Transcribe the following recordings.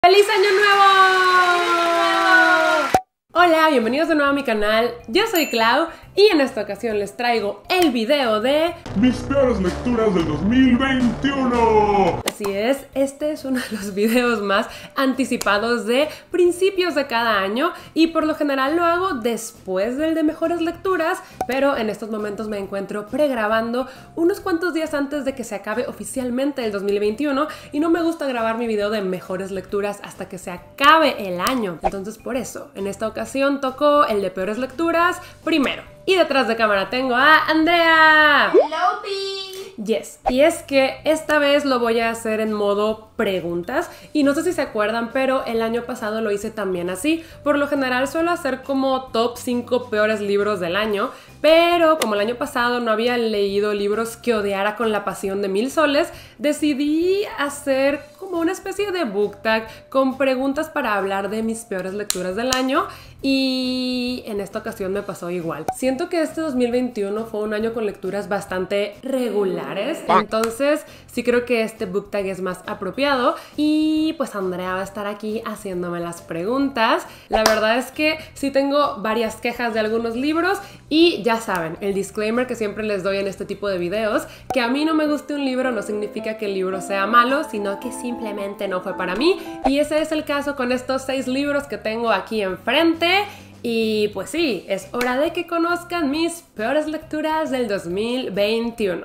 ¡Feliz Año Nuevo! Hola, bienvenidos de nuevo a mi canal. Yo soy Clau y en esta ocasión les traigo el video de mis peores lecturas del 2021. Así es, este es uno de los videos más anticipados de principios de cada año y por lo general lo hago después del de mejores lecturas, pero en estos momentos me encuentro pregrabando unos cuantos días antes de que se acabe oficialmente el 2021 y no me gusta grabar mi video de mejores lecturas hasta que se acabe el año. Entonces por eso, en esta ocasión tocó el de peores lecturas primero. Y detrás de cámara tengo a Andrea. Hello, Pi. Yes, y es que esta vez lo voy a hacer en modo preguntas y no sé si se acuerdan, pero el año pasado lo hice también así. Por lo general suelo hacer como top 5 peores libros del año, pero como el año pasado no había leído libros que odiara con la pasión de 1000 soles, decidí hacer como una especie de book tag con preguntas para hablar de mis peores lecturas del año y en esta ocasión me pasó igual. Siento que este 2021 fue un año con lecturas bastante regulares, entonces sí creo que este book tag es más apropiado y pues Andrea va a estar aquí haciéndome las preguntas. La verdad es que sí tengo varias quejas de algunos libros y ya saben, el disclaimer que siempre les doy en este tipo de videos, que a mí no me guste un libro no significa que el libro sea malo, sino que simplemente no fue para mí y ese es el caso con estos 6 libros que tengo aquí enfrente. Y pues sí, es hora de que conozcan mis peores lecturas del 2021.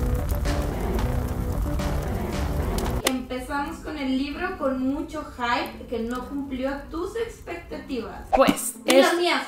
Empezamos con el libro con mucho hype que no cumplió tus expectativas. Pues Y las mías.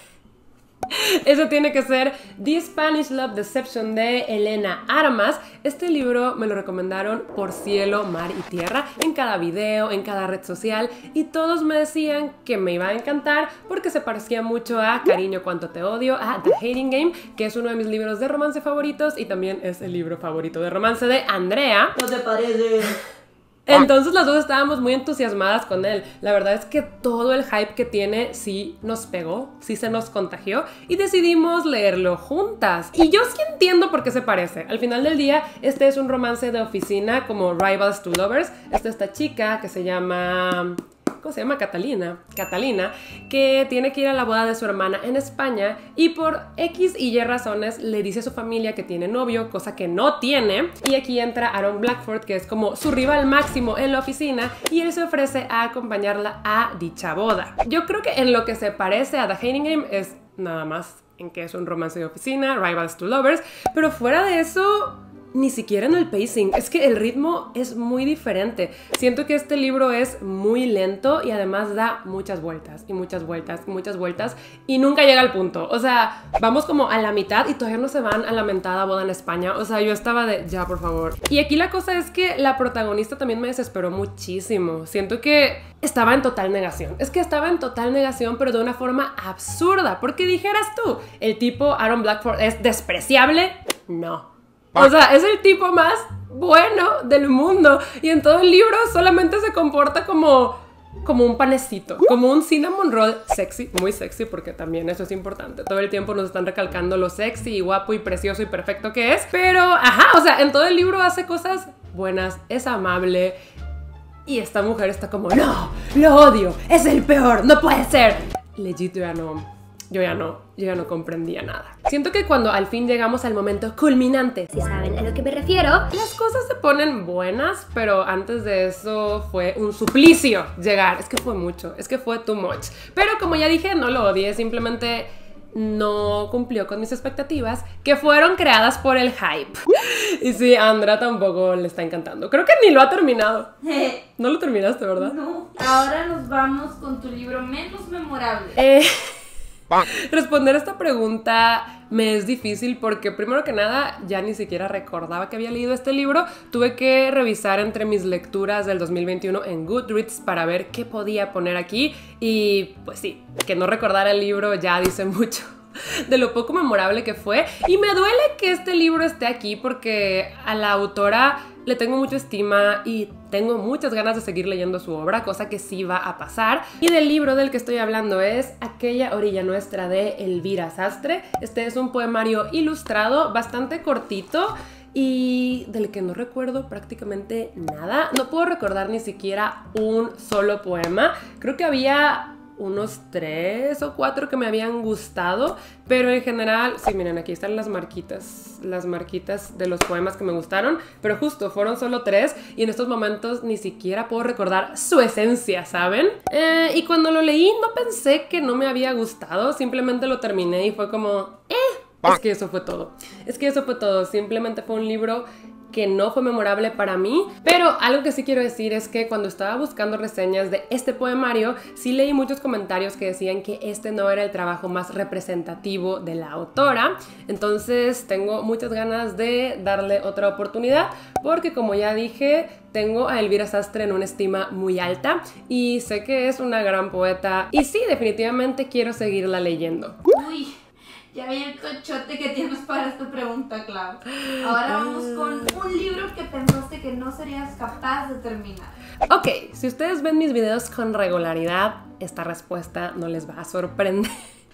eso tiene que ser The Spanish Love Deception de Elena Armas. Este libro me lo recomendaron por cielo, mar y tierra, en cada video, en cada red social, y todos me decían que me iba a encantar porque se parecía mucho a Cariño, cuánto te odio, a The Hating Game, que es uno de mis libros de romance favoritos y también es el libro favorito de romance de Andrea. ¿No te parece? Entonces las dos estábamos muy entusiasmadas con él. La verdad es que todo el hype que tiene sí nos pegó, sí se nos contagió y decidimos leerlo juntas. Y yo sí entiendo por qué se parece. Al final del día, este es un romance de oficina como Rivals to Lovers. Esta chica que se llama... ¿cómo se llama? Catalina, que tiene que ir a la boda de su hermana en España y por X y Y razones le dice a su familia que tiene novio, cosa que no tiene, y aquí entra Aaron Blackford, que es como su rival máximo en la oficina, y él se ofrece a acompañarla a dicha boda. Yo creo que en lo que se parece a The Hating Game es nada más en que es un romance de oficina, Rivals to Lovers, pero fuera de eso... ni siquiera en el pacing, es que el ritmo es muy diferente. Siento que este libro es muy lento y además da muchas vueltas y muchas vueltas y muchas vueltas y nunca llega al punto. O sea, vamos como a la mitad y todavía no se van a la mentada boda en España. O sea, yo estaba de, ya por favor. Y aquí la cosa es que la protagonista también me desesperó muchísimo. Siento que estaba en total negación. Es que estaba en total negación, pero de una forma absurda. Porque dijeras tú, el tipo Aaron Blackford es despreciable. No. O sea, es el tipo más bueno del mundo y en todo el libro solamente se comporta como un panecito, como un cinnamon roll sexy, muy sexy porque también eso es importante. Todo el tiempo nos están recalcando lo sexy y guapo y precioso y perfecto que es, pero ajá, o sea, en todo el libro hace cosas buenas, es amable y esta mujer está como, no, lo odio, es el peor, no puede ser. Legit, yo ya no comprendía nada. Siento que cuando al fin llegamos al momento culminante, Si saben a lo que me refiero. las cosas se ponen buenas, pero antes de eso fue un suplicio llegar. Es que fue mucho, es que fue too much. Pero como ya dije, no lo odié, simplemente no cumplió con mis expectativas, que fueron creadas por el hype. Y sí, a Andrea tampoco le está encantando. Creo que ni lo ha terminado. No lo terminaste, ¿verdad? No. Ahora nos vamos con tu libro menos memorable. Responder esta pregunta me es difícil porque primero que nada ya ni siquiera recordaba que había leído este libro. Tuve que revisar entre mis lecturas del 2021 en Goodreads para ver qué podía poner aquí y pues sí, que no recordara el libro ya dice mucho de lo poco memorable que fue y me duele que este libro esté aquí porque a la autora le tengo mucha estima y tengo muchas ganas de seguir leyendo su obra, cosa que sí va a pasar. Y del libro del que estoy hablando es Aquella orilla nuestra de Elvira Sastre. Este es un poemario ilustrado bastante cortito y del que no recuerdo prácticamente nada. No puedo recordar ni siquiera un solo poema. Creo que había unos 3 o 4 que me habían gustado, pero en general, sí, miren, aquí están las marquitas de los poemas que me gustaron, pero justo fueron solo 3 y en estos momentos ni siquiera puedo recordar su esencia, ¿saben? Y cuando lo leí no pensé que no me había gustado, simplemente lo terminé y fue como, es que eso fue todo. Es que eso fue todo, simplemente fue un libro que no fue memorable para mí, pero algo que sí quiero decir es que cuando estaba buscando reseñas de este poemario, sí leí muchos comentarios que decían que este no era el trabajo más representativo de la autora, entonces tengo muchas ganas de darle otra oportunidad, porque como ya dije, tengo a Elvira Sastre en una estima muy alta y sé que es una gran poeta y sí, definitivamente quiero seguirla leyendo. Uy, ya vi el tochote que tienes para esta pregunta, Clau. Ahora vamos con un libro que pensaste que no serías capaz de terminar. Ok, si ustedes ven mis videos con regularidad, esta respuesta no les va a sorprender.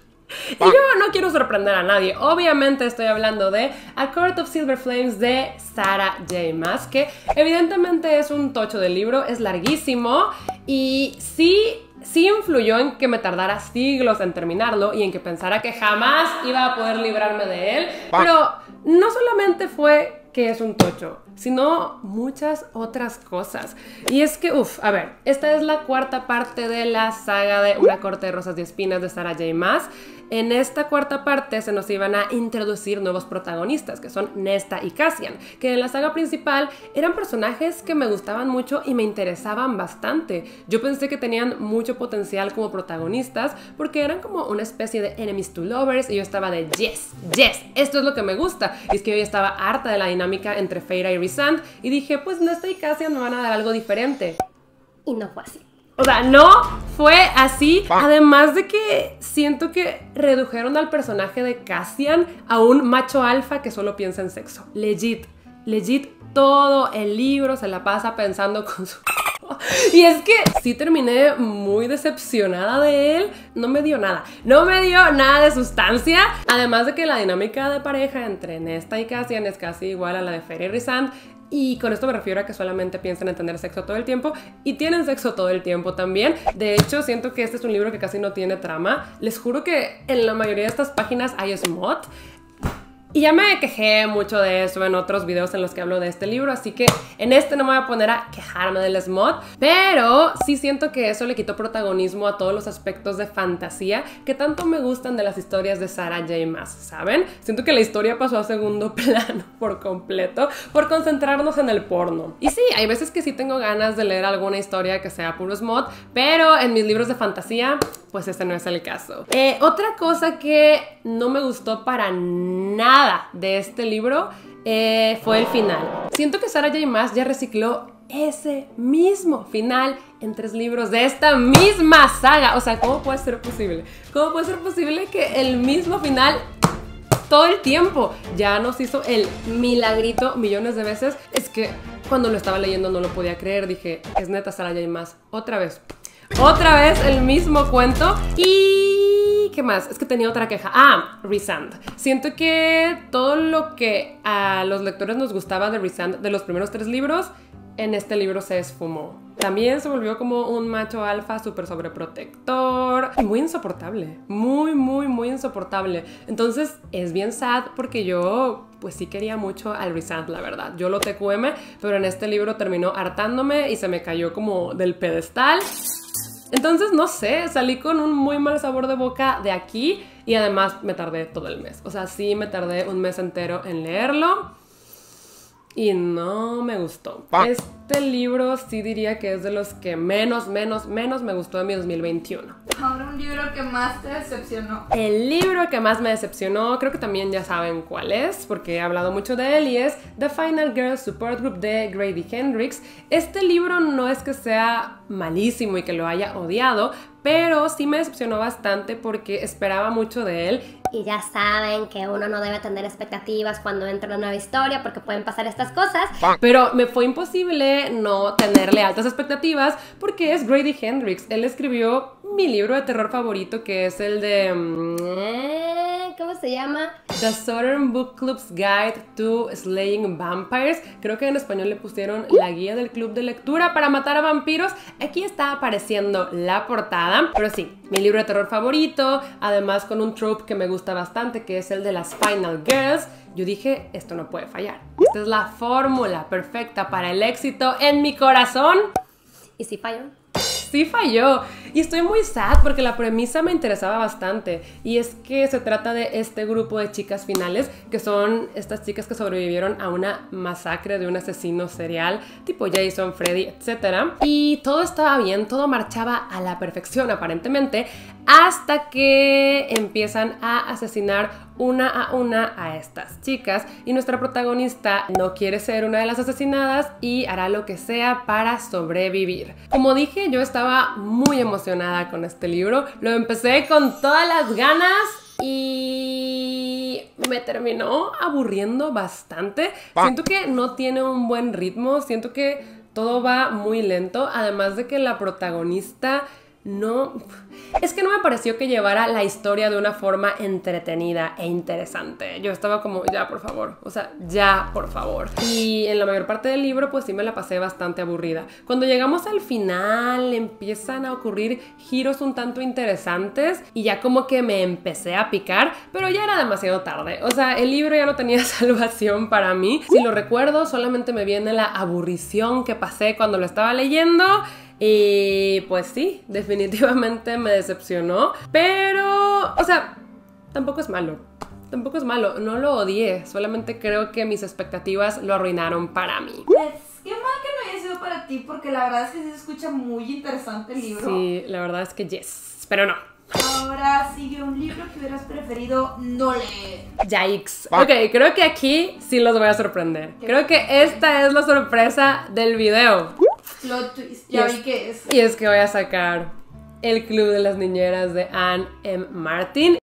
Y yo no quiero sorprender a nadie. Obviamente estoy hablando de A Court of Silver Flames de Sarah J. Maas, que evidentemente es un tocho de libro, es larguísimo y sí influyó en que me tardara siglos en terminarlo y en que pensara que jamás iba a poder librarme de él, pero no solamente fue que es un tocho, sino muchas otras cosas. Y es que, a ver, esta es la 4ª parte de la saga de Una corte de rosas y espinas de Sarah J. Maas. En esta 4ª parte se nos iban a introducir nuevos protagonistas, que son Nesta y Cassian, que en la saga principal eran personajes que me gustaban mucho y me interesaban bastante. Yo pensé que tenían mucho potencial como protagonistas, porque eran como una especie de enemies to lovers, y yo estaba de yes, esto es lo que me gusta. Y es que yo ya estaba harta de la dinámica entre Feyre y Rhysand, y dije, pues Nesta y Cassian me van a dar algo diferente. Y no fue así. O sea, no fue así. Además de que siento que redujeron al personaje de Cassian a un macho alfa que solo piensa en sexo. Legit, todo el libro se la pasa pensando con su... Y es que sí terminé muy decepcionada de él. No me dio nada de sustancia. Además de que la dinámica de pareja entre Nesta y Cassian es casi igual a la de Feyre y Rhysand. Y con esto me refiero a que solamente piensan en tener sexo todo el tiempo y tienen sexo todo el tiempo también. De hecho, siento que este es un libro que casi no tiene trama. Les juro que en la mayoría de estas páginas hay smut. Y ya me quejé mucho de eso en otros videos en los que hablo de este libro, así que en este no me voy a poner a quejarme del smut, pero sí siento que eso le quitó protagonismo a todos los aspectos de fantasía que tanto me gustan de las historias de Sarah J. Maas, ¿saben? Siento que la historia pasó a segundo plano por completo por concentrarnos en el porno. Y sí, hay veces que sí tengo ganas de leer alguna historia que sea puro smut, pero en mis libros de fantasía, pues este no es el caso. Otra cosa que no me gustó para nada de este libro fue el final. Siento que Sarah J. Maas ya recicló ese mismo final en 3 libros de esta misma saga. O sea, ¿cómo puede ser posible? ¿Cómo puede ser posible que el mismo final todo el tiempo? Ya nos hizo el milagrito millones de veces. Es que cuando lo estaba leyendo no lo podía creer. Dije, es neta Sarah J. Maas. Otra vez el mismo cuento. Y ¿qué más? Es que tenía otra queja. Rhysand. Siento que todo lo que a los lectores nos gustaba de Rhysand de los primeros 3 libros, en este libro se esfumó. También se volvió como un macho alfa súper sobreprotector. Muy insoportable. Muy insoportable. Entonces es bien sad porque yo pues sí quería mucho al Rhysand, la verdad. Yo lo TQM, pero en este libro terminó hartándome y se me cayó como del pedestal. Entonces, no sé, salí con un muy mal sabor de boca de aquí y además me tardé todo el mes. O sea, sí me tardé un mes entero en leerlo y no me gustó. Este libro sí diría que es de los que menos me gustó de mi 2021. Ahora un libro que más te decepcionó. El libro que más me decepcionó, creo que también ya saben cuál es, porque he hablado mucho de él, y es The Final Girl Support Group de Grady Hendrix. Este libro no es que sea malísimo y que lo haya odiado, pero sí me decepcionó bastante porque esperaba mucho de él. Y ya saben que uno no debe tener expectativas cuando entra una nueva historia porque pueden pasar estas cosas. Pero me fue imposible no tenerle altas expectativas porque es Grady Hendrix. Él escribió mi libro de terror favorito, que es el de... ¿Cómo se llama The Southern Book Club's Guide to Slaying Vampires. Creo que en español le pusieron la guía del club de lectura para matar a vampiros. Aquí está apareciendo la portada. Pero sí, mi libro de terror favorito, además con un trope que me gusta bastante, que es el de las Final Girls. Yo dije, esto no puede fallar. Esta es la fórmula perfecta para el éxito en mi corazón. ¿Y si falló? Sí falló, y estoy muy sad porque la premisa me interesaba bastante, y es que se trata de este grupo de chicas finales, que son estas chicas que sobrevivieron a una masacre de un asesino serial tipo Jason, Freddy, etc. Y todo estaba bien, todo marchaba a la perfección aparentemente, hasta que empiezan a asesinar una a estas chicas, y nuestra protagonista no quiere ser una de las asesinadas y hará lo que sea para sobrevivir. Como dije, yo estaba muy emocionada con este libro, lo empecé con todas las ganas y me terminó aburriendo bastante. Siento que no tiene un buen ritmo, siento que todo va muy lento, además de que la protagonista es que no me pareció que llevara la historia de una forma entretenida e interesante. Yo estaba como, ya por favor, o sea, ya por favor. Y en la mayor parte del libro pues sí me la pasé bastante aburrida. Cuando llegamos al final empiezan a ocurrir giros un tanto interesantes y ya como que me empecé a picar, pero ya era demasiado tarde. O sea, el libro ya no tenía salvación para mí. Si lo recuerdo, solamente me viene la aburrición que pasé cuando lo estaba leyendo. Y pues sí, definitivamente me decepcionó. Pero, o sea, tampoco es malo. Tampoco es malo, no lo odié. Solamente creo que mis expectativas lo arruinaron para mí. Pues, qué mal que no haya sido para ti, porque la verdad es que sí se escucha muy interesante el libro. Sí, la verdad es que yes, pero no. Ahora sigue un libro que hubieras preferido no leer. Yikes. Ok, creo que aquí sí los voy a sorprender. Creo que esta es la sorpresa del video. Plot twist, ya vi que es. Y es que voy a sacar El Club de las Niñeras de Anne M. Martin.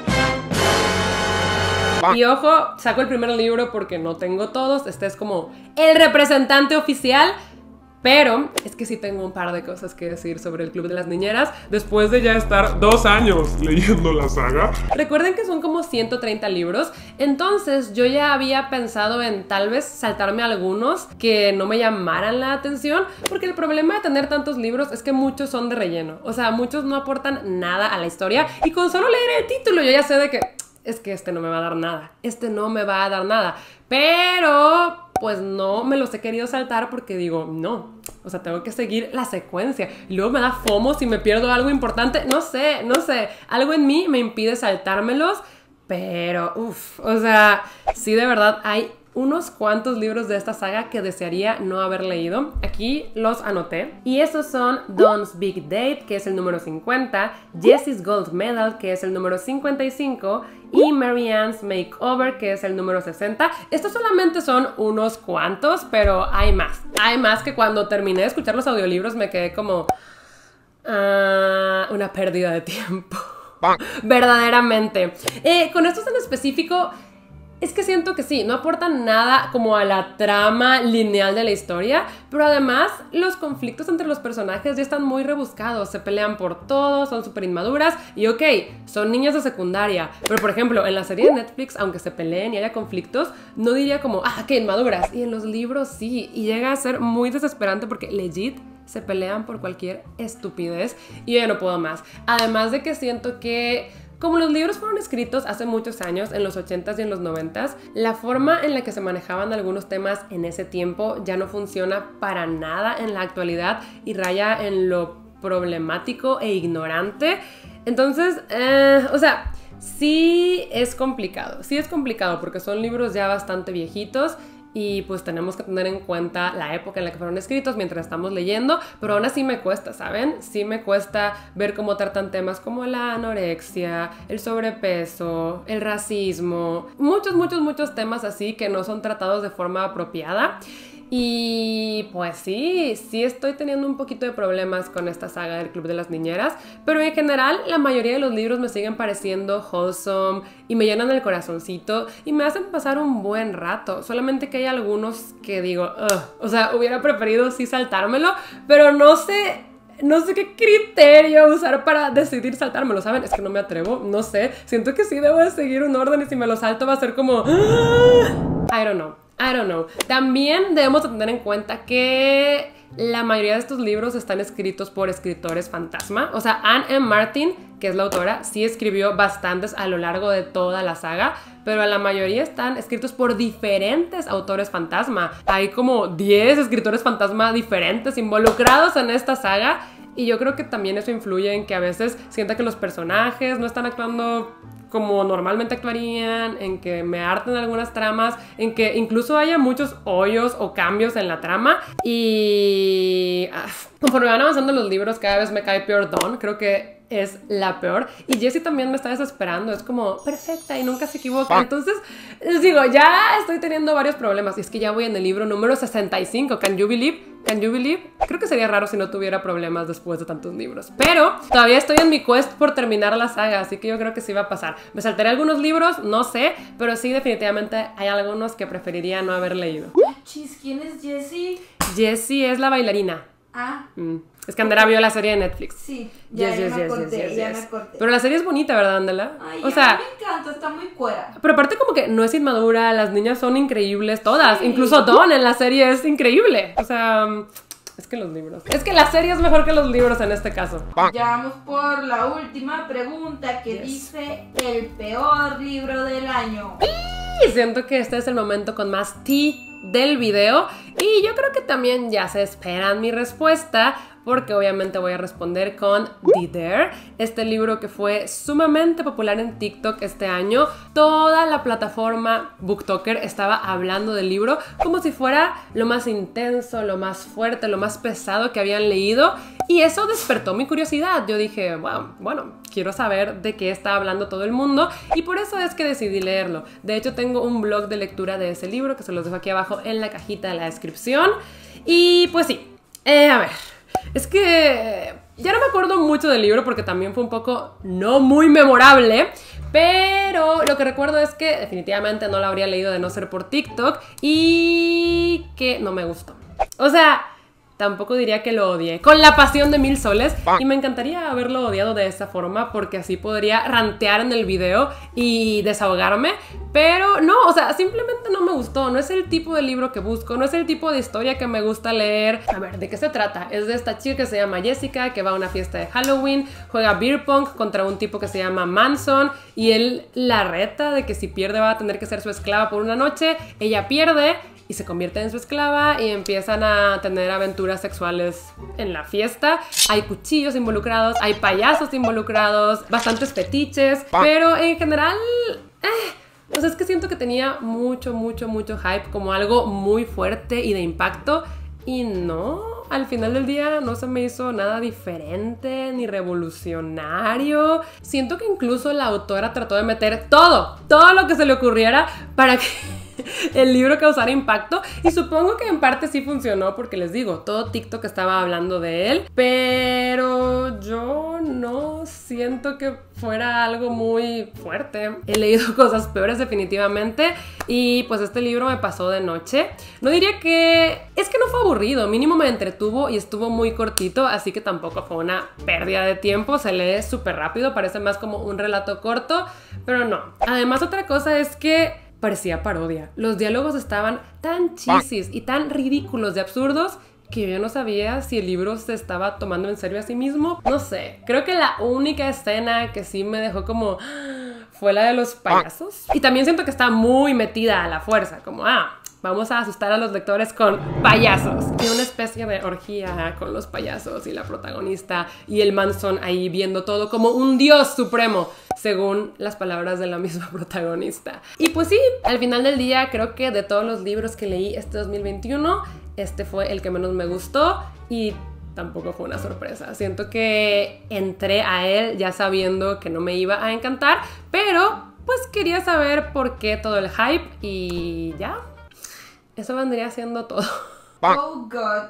Y ojo, saco el primer libro porque no tengo todos. Este es como el representante oficial. Pero es que sí tengo un par de cosas que decir sobre El Club de las Niñeras. Después de ya estar 2 años leyendo la saga. Recuerden que son como 130 libros, entonces yo ya había pensado en tal vez saltarme algunos que no me llamaran la atención, porque el problema de tener tantos libros es que muchos son de relleno. O sea, muchos no aportan nada a la historia, y con solo leer el título yo ya sé de que es que este no me va a dar nada, este no me va a dar nada. Pero pues no me los he querido saltar porque digo, no, o sea, tengo que seguir la secuencia. Y luego me da FOMO si me pierdo algo importante. No sé, algo en mí me impide saltármelos. Pero, o sea, sí, de verdad hay unos cuantos libros de esta saga que desearía no haber leído. Aquí los anoté. Y esos son Dawn's Big Date, que es el número 50, Jessie's Gold Medal, que es el número 55, y Mary Ann's Makeover, que es el número 60. Estos solamente son unos cuantos, pero hay más. Hay más que cuando terminé de escuchar los audiolibros me quedé como una pérdida de tiempo. Verdaderamente. Con estos en específico, es que siento que sí, no aportan nada como a la trama lineal de la historia, pero además los conflictos entre los personajes ya están muy rebuscados, se pelean por todo, son súper inmaduras y ok, son niñas de secundaria, pero por ejemplo en la serie de Netflix, aunque se peleen y haya conflictos, no diría como, que inmaduras, y en los libros sí, y llega a ser muy desesperante porque legit se pelean por cualquier estupidez y yo ya no puedo más. Además de que siento que como los libros fueron escritos hace muchos años, en los 80s y en los 90s, la forma en la que se manejaban algunos temas en ese tiempo ya no funciona para nada en la actualidad y raya en lo problemático e ignorante. Entonces, o sea, sí es complicado porque son libros ya bastante viejitos y pues tenemos que tener en cuenta la época en la que fueron escritos mientras estamos leyendo, pero aún así me cuesta, ¿saben? Sí me cuesta ver cómo tratan temas como la anorexia, el sobrepeso, el racismo, muchos temas así que no son tratados de forma apropiada. Y pues sí estoy teniendo un poquito de problemas con esta saga del Club de las Niñeras, pero en general la mayoría de los libros me siguen pareciendo wholesome y me llenan el corazoncito y me hacen pasar un buen rato, solamente que hay algunos que digo, o sea, hubiera preferido sí saltármelo, pero no sé no sé qué criterio usar para decidir saltármelo, ¿saben? Es que no me atrevo, no sé. Siento que sí debo de seguir un orden y si me lo salto va a ser como... I don't know. También debemos tener en cuenta que la mayoría de estos libros están escritos por escritores fantasma. O sea, Anne M. Martin, que es la autora, sí escribió bastantes a lo largo de toda la saga, pero la mayoría están escritos por diferentes autores fantasma. Hay como 10 escritores fantasma diferentes involucrados en esta saga. Y yo creo que también eso influye en que a veces sienta que los personajes no están actuando como normalmente actuarían, en que me harten algunas tramas, en que incluso haya muchos hoyos o cambios en la trama. Y conforme van avanzando los libros, cada vez me cae peor Dawn. Creo que es la peor. Y Jessie también me está desesperando. Es como perfecta y nunca se equivoca. Entonces, les digo, ya estoy teniendo varios problemas. Y es que ya voy en el libro número 65. Can you believe? Creo que sería raro si no tuviera problemas después de tantos libros. Pero todavía estoy en mi quest por terminar la saga, así que yo creo que sí va a pasar. Me saltaré algunos libros, no sé, pero sí definitivamente hay algunos que preferiría no haber leído. Chis, ¿quién es Jessie? Jessie es la bailarina. Ah. Es que Andrea vio la serie de Netflix. Sí, ya me acordé. Pero la serie es bonita, ¿verdad, Andela? Ay, o sea, me encanta, está muy cuera. Pero aparte como que no es inmadura, las niñas son increíbles todas. Sí. Incluso Dawn en la serie es increíble. O sea, es que los libros. Es que la serie es mejor que los libros en este caso. Ya vamos por la última pregunta que dice el peor libro del año. Y siento que este es el momento con más tea del video. Y yo creo que también ya se esperan mi respuesta, porque obviamente voy a responder con The Dare, este libro que fue sumamente popular en TikTok este año. Toda la plataforma BookToker estaba hablando del libro como si fuera lo más intenso, lo más fuerte, lo más pesado que habían leído, y eso despertó mi curiosidad. Yo dije, wow, bueno, quiero saber de qué está hablando todo el mundo, y por eso es que decidí leerlo. De hecho, tengo un blog de lectura de ese libro que se los dejo aquí abajo en la cajita de la descripción. Y pues sí, a ver, es que ya no me acuerdo mucho del libro porque también fue un poco no muy memorable, pero lo que recuerdo es que definitivamente no lo habría leído de no ser por TikTok y que no me gustó. O sea, tampoco diría que lo odié con la pasión de 1000 soles, y me encantaría haberlo odiado de esa forma porque así podría rantear en el video y desahogarme, pero no, o sea, simplemente no me gustó. No es el tipo de libro que busco, no es el tipo de historia que me gusta leer. A ver, ¿de qué se trata? Es de esta chica que se llama Jessica, que va a una fiesta de Halloween, juega beer pong contra un tipo que se llama Manson, y él la reta de que si pierde va a tener que ser su esclava por una noche. Ella pierde y se convierte en su esclava y empiezan a tener aventuras sexuales en la fiesta. Hay cuchillos involucrados, hay payasos involucrados, bastantes fetiches, pero en general, o sea, es que siento que tenía mucho hype, como algo muy fuerte y de impacto, y no, al final del día no se me hizo nada diferente ni revolucionario. Siento que incluso la autora trató de meter todo lo que se le ocurriera para que el libro causara impacto, y supongo que en parte sí funcionó porque les digo, todo TikTok estaba hablando de él, pero yo no siento que fuera algo muy fuerte. He leído cosas peores definitivamente, y pues este libro me pasó de noche. No diría que... es que no fue aburrido, mínimo me entretuvo y estuvo muy cortito, así que tampoco fue una pérdida de tiempo. Se lee súper rápido, parece más como un relato corto, pero no. Además, otra cosa es que parecía parodia. Los diálogos estaban tan cheesies y tan ridículos de absurdos que yo no sabía si el libro se estaba tomando en serio a sí mismo. No sé, creo que la única escena que sí me dejó como... fue la de los payasos. Y también siento que está muy metida a la fuerza, como, vamos a asustar a los lectores con payasos. Y una especie de orgía con los payasos y la protagonista y el Manson ahí viendo todo como un dios supremo, según las palabras de la misma protagonista. Y pues sí, al final del día creo que de todos los libros que leí este 2021, este fue el que menos me gustó, y tampoco fue una sorpresa. Siento que entré a él ya sabiendo que no me iba a encantar, pero pues quería saber por qué todo el hype, y ya. Eso vendría siendo todo. Oh God.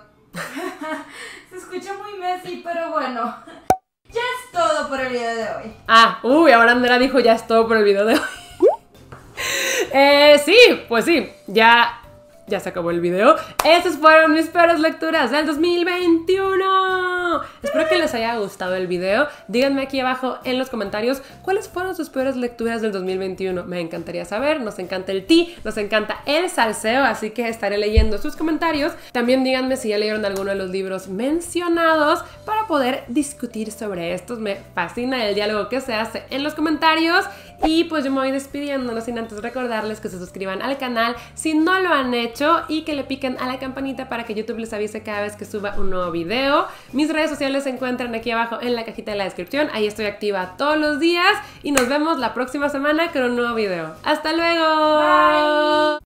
Se escucha muy messy, pero bueno. Ya es todo por el video de hoy. Ahora Andrea dijo ya es todo por el video de hoy. Sí, pues sí, ya ya se acabó el video. Esas fueron mis peores lecturas del 2021. Espero que les haya gustado el video. Díganme aquí abajo en los comentarios cuáles fueron sus peores lecturas del 2021. Me encantaría saber. Nos encanta el tea, nos encanta el salseo, así que estaré leyendo sus comentarios. También díganme si ya leyeron alguno de los libros mencionados para poder discutir sobre estos. Me fascina el diálogo que se hace en los comentarios. Y pues yo me voy despidiendo, no sin antes recordarles que se suscriban al canal si no lo han hecho y que le piquen a la campanita para que YouTube les avise cada vez que suba un nuevo video. Mis redes sociales se encuentran aquí abajo en la cajita de la descripción. Ahí estoy activa todos los días y nos vemos la próxima semana con un nuevo video. ¡Hasta luego! Bye.